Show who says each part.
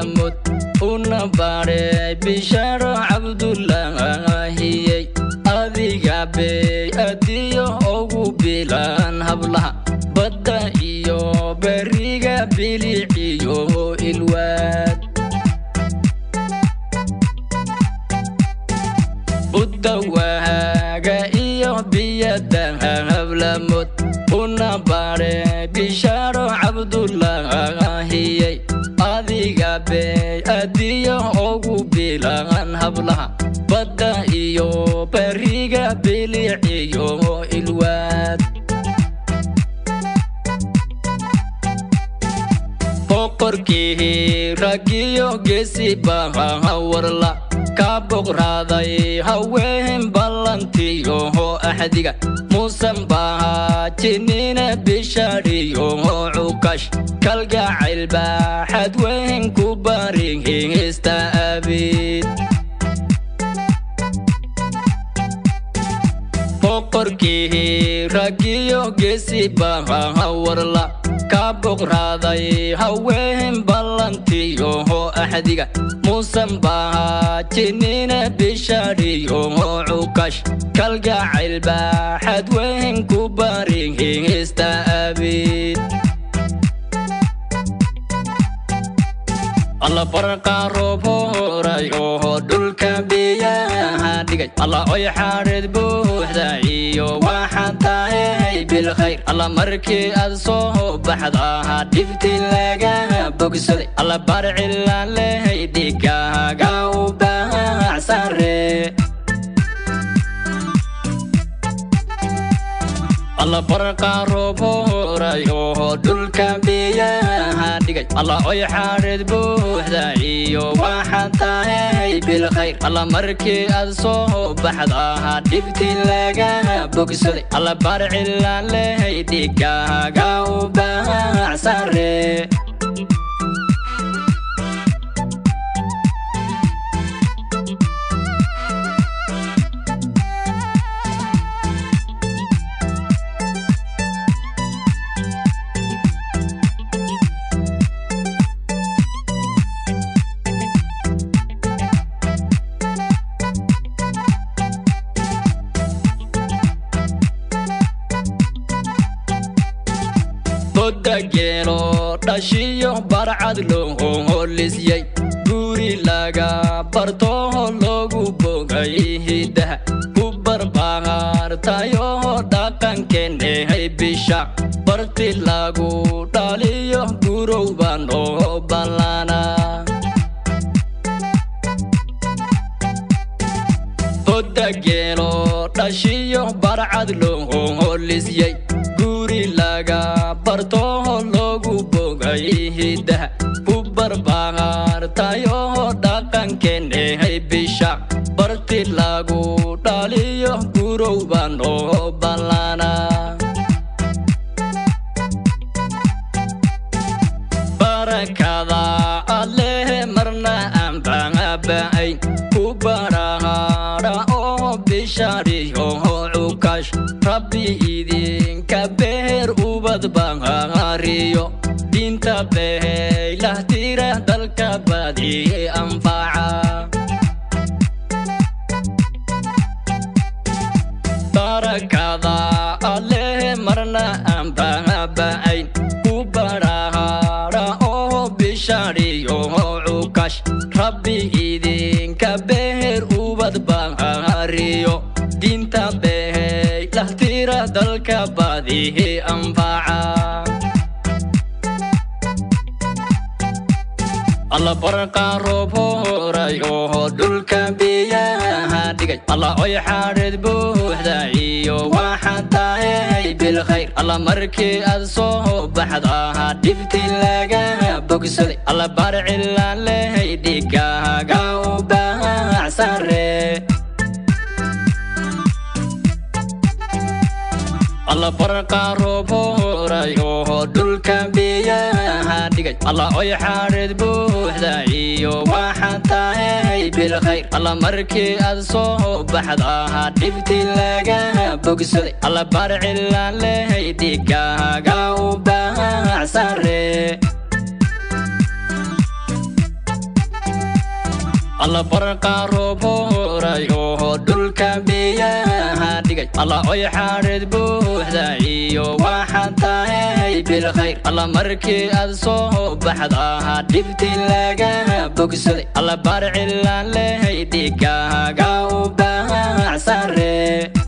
Speaker 1: lamut una bare bisharo abdullahi adiga be adiyo ugu bilan hablaha badda iyo bariga biliciyo ilwaad udawaaga iyo biyada hablamut una bare bisharo abdullahi adiga be adiyo ugu bilan hablaha badda iyo bariga biliciyo ilwaad boqorkii ragiyo geesi baa warla ka boqraday haween ballantiyo axdiga muusan baa jinina bishariyo cukash kalgacayl baa xadweyn ku baringista abid boqorkii ragiyo geesi baa warla ka boqraday haween ballantiyo axdiga muusan baa jinina bishariyo cukash kalgacayl baa xadweyn ku baringista abid alla barqa roob horayo dhulka biyaha dhigay alla oy xareed buuxda iyo waxaan tahay bil khayr alla markii aad soo baxdaa dhibti laga bogsaday alla barcilaa lehay dhigaaga u baacsare alla barqa roob horayo dhulka biyaha dhigay alla oy xareed buuxda iyo waxaan tahay bil khayr alla markii aad soo baxdaa dhibti laga bogsaday alla barcilaa lehay dhigaaga u baacsare geelo dhashiyo barcad loo holisiyay guri laga barto loogu bogay hidaha ku barbaartayo dhaqankeena bisha barti lagu dhaliyo gurowban oo ballana geelo dhashiyo barcad loo holisiyay guri laga barto loogu bogay hidaha ku barbaartayo dhaqankeena bisha barti lagu dhaliyo gurowban oo ballana barakada alleh marna aan baabaay ku barahara oo bishariyo cukash rabbi idinka beher ubad bangariyo dinta beheylah tira dalka badi anfaca barakada alleh marna aan baabaay ku barahara oo bishariyo cukash rabbi idinka beher ubad bangariyo dinta beheylah tira dalka badi anfaca alla barqa roob horayo dhulka biyaha dhigay alla oy xareed buuxda iyo waxaan tahay bil khayr alla markii aad soo baxdaa dhibti laga bogsaday alla barcilaa lehay dhigaaga u baacsare alla barqa roob horayo dhulka biyaha dhigay alla oy xareed buuxda iyo waxaan tahay bil khayr alla markii aad soo baxdaa dhibti laga bogsaday alla barcilaa lehay dhigaaga u baacsare الله برقة روبورايو دول كبيا هادي الله أي حارد بوحداي وحتى بالخير الله مركي الصوب بحضاها دبتي لقى بوكسلي الله بارع الله ديكا قاوبا عساري